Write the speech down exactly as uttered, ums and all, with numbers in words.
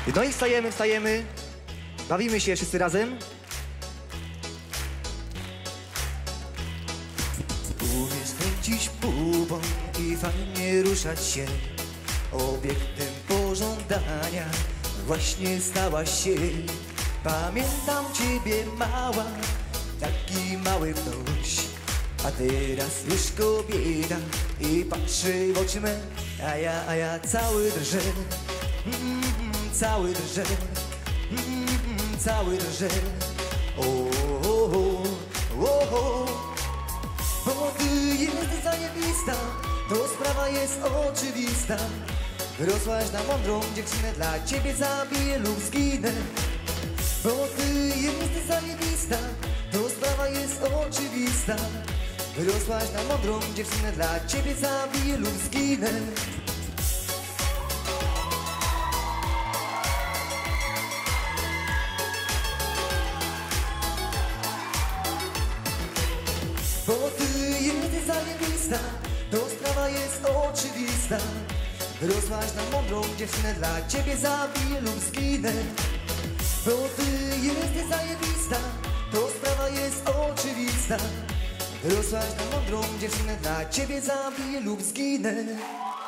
No i wstajemy, wstajemy. Bawimy się wszyscy razem. Umiesz kręcić pupą i fajnie ruszać się. Obiektem pożądania właśnie stałaś się. Pamiętam ciebie mała, taki mały ktoś. A teraz już kobieta i patrzy w oczy me. A ja, a ja cały drżę, mm, cały drżę, mm, cały drżę. O, o, o, o, o. Bo ty jesteś zajebista, to sprawa jest oczywista. Wyrosłaś na mądrą dziewczynę, dla ciebie zabiję lub zginę. Bo ty jesteś zajebista, to sprawa jest oczywista. Wyrosłaś na mądrą dziewczynę, dla ciebie zabiję lub zginę. Bo ty jesteś zajebista, to sprawa jest oczywista. Wyrosłaś na mądrą dziewczynę, dla ciebie zabiję lub zginę. Bo ty jesteś zajebista, to sprawa jest oczywista. Wyrosłaś na mądrą dziewczynę, dla ciebie zabiję lub zginę.